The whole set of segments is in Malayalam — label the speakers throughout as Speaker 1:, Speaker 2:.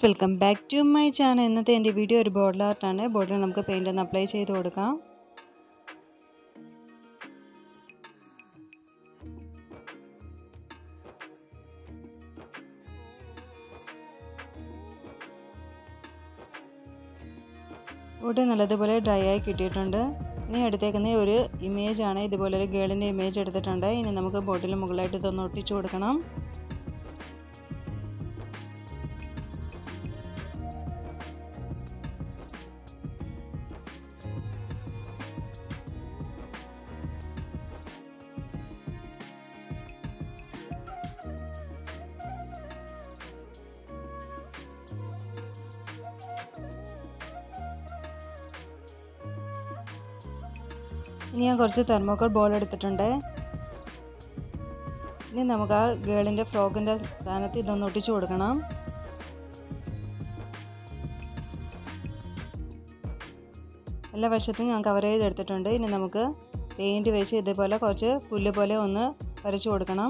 Speaker 1: Welcome back to my channel. ഇന്നത്തെ എൻ്റെ വീഡിയോ ഒരു ബോർഡർ ആർട്ടാണ്. ബോർഡറിൽ നമുക്ക് പെയിൻ്റ് ഒന്ന് അപ്ലൈ ചെയ്ത് കൊടുക്കാം. ബോർഡ് നല്ലതുപോലെ ഡ്രൈ ആയി കിട്ടിയിട്ടുണ്ട്. ഇനി എടുത്തേക്കുന്ന ഒരു ഇമേജാണ്. ഇതുപോലൊരു ഗേളിൻ്റെ ഇമേജ് എടുത്തിട്ടുണ്ട്. ഇനി നമുക്ക് ബോർഡിൽ മുകളിലായിട്ട് ഇതൊന്ന് ഒട്ടിച്ചു കൊടുക്കണം. ഇനി ഞാൻ കുറച്ച് തെർമോക്കോൾ ബോൾ എടുത്തിട്ടുണ്ട്. ഇനി നമുക്ക് ആ ഗേളിൻ്റെ ഫ്രോക്കിൻ്റെ സ്ഥാനത്ത് ഇതൊന്ന് ഒട്ടിച്ചു കൊടുക്കണം. എല്ലാ വശത്തും ഞാൻ കവർ ചെയ്തെടുത്തിട്ടുണ്ട്. ഇനി നമുക്ക് പെയിൻറ്റ് വെച്ച് ഇതേപോലെ കുറച്ച് പുല്ല് പോലെ ഒന്ന് വരച്ചു കൊടുക്കണം.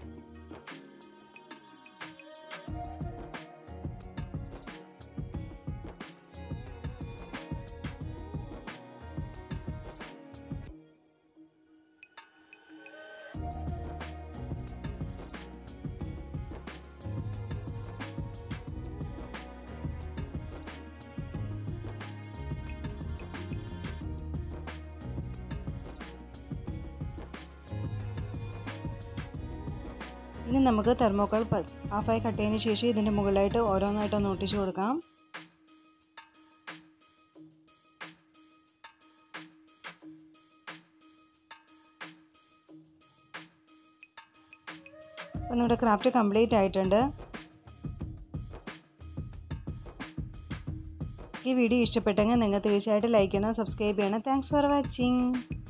Speaker 1: ഇനി നമുക്ക് തെർമോക്കോൾ ഹാഫായി കട്ട് ചെയ്തതിന് ശേഷം ഇതിൻ്റെ മുകളിലായിട്ട് ഓരോന്നായിട്ടൊന്ന് ഒട്ടിച്ചു കൊടുക്കാം. അപ്പോൾ നമ്മുടെ ക്രാഫ്റ്റ് കംപ്ലീറ്റ് ആയിട്ടുണ്ട്. ഈ വീഡിയോ ഇഷ്ടപ്പെട്ടെങ്കിൽ നിങ്ങൾ തീർച്ചയായിട്ടും ലൈക്ക് ചെയ്യണം, സബ്സ്ക്രൈബ് ചെയ്യണം. Thanks for watching.